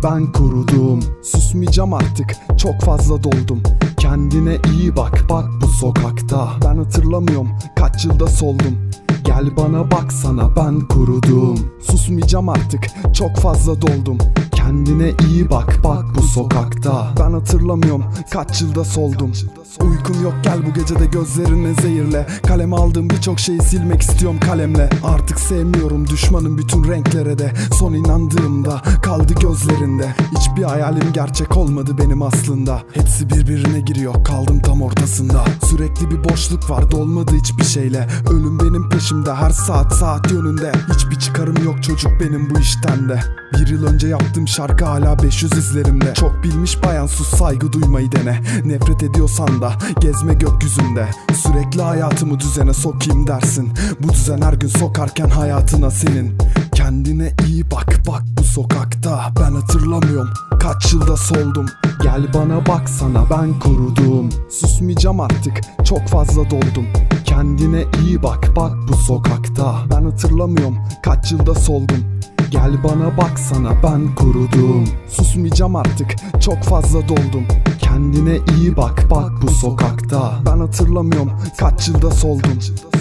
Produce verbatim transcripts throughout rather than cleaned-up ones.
ben kurudum. Susmayacağım artık, çok fazla doldum. Kendine iyi bak, bak bu sokakta. Ben hatırlamıyorum kaç yılda soldum. Gel bana baksana, ben kurudum. Susmayacağım artık, çok fazla doldum. Kendine iyi bak, bak bu sokakta. Ben hatırlamıyorum kaç yılda soldum. Uykum yok, gel bu gecede gözlerine zehirle. Kaleme aldığım birçok şeyi silmek istiyorum kalemle. Artık sevmiyorum düşmanın bütün renklere de. Son inandığımda kaldı gözlerinde. Hiçbir hayalim gerçek olmadı benim aslında. Hepsi birbirine giriyor, kaldım tam ortasında. Sürekli bir boşluk var, dolmadı hiçbir şeyle. Ölüm benim peşimde, her saat saat yönünde. Hiçbir çıkarım yok çocuk benim bu işten de. Bir yıl önce yaptığım şarkı hala beş yüz izlerimde. Çok bilmiş bayan, sus, saygı duymayı dene. Nefret ediyorsan da gezme gökyüzünde. Sürekli hayatımı düzene sokayım dersin. Bu düzen her gün sokarken hayatına senin. Kendine iyi bak, bak bu sokakta. Ben hatırlamıyorum kaç yılda soldum. Gel bana baksana, ben kurudum. Susmayacağım artık, çok fazla doldum. Kendine iyi bak, bak bu sokakta. Ben hatırlamıyorum kaç yılda soldum. Gel bana baksana, ben kurudum. Susmayacağım artık, çok fazla doldum. Kendine iyi bak, bak bu sokakta. Ben hatırlamıyorum kaç yılda soldum.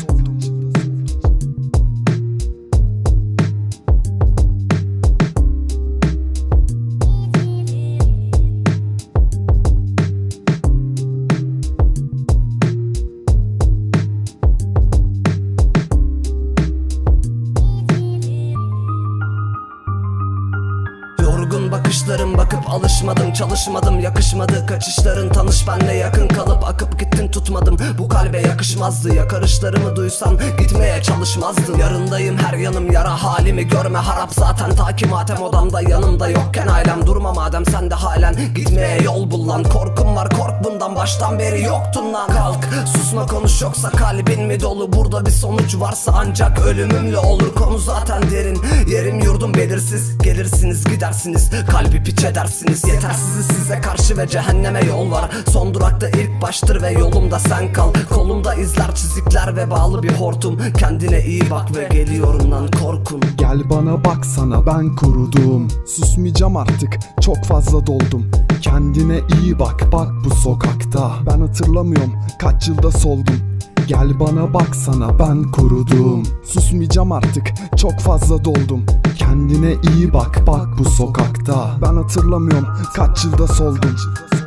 Yorgun bakışlarım, bakıp alışmadım, çalışmadım, yakışmadı kaçışların. Tanış benle yakın kalıp akıp gittin, tutmadım. Bu kalbe yakışmazdı, yakarışlarımı duysan gitmeye çalışmazdın. Yarındayım, her yanım yara, halimi görme harap zaten. Ta ki matem odamda yanımda yokken ailem. Durma madem sen de halen, gitmeye yol bul lan. Korkum var, kork bundan, baştan beri yoktun lan. Kalk, susma, konuş, yoksa kalbin mi dolu? Burada bir sonuç varsa ancak ölümümle olur. Konu zaten derin, yerim yurdum belirsiz. Gelirsiniz gidersiniz, kalbi piç edersiniz. Yetersiz size karşı ve cehenneme yol var. Son durakta ilk baştır ve yolumda sen kal. Kolumda izler, çizikler ve bağlı bir hortum. Kendine iyi bak ve geliyorum lan korkun. Gel bana baksana, ben kurudum. Susmayacağım artık, çok fazla doldum. Kendine iyi bak, bak bu sokakta. Ben hatırlamıyorum kaç yılda soldum. Gel bana baksana, ben kurudum. Susmayacağım artık, çok fazla doldum. Kendine iyi bak, bak bu sokakta. Ben hatırlamıyorum kaç yılda soldum.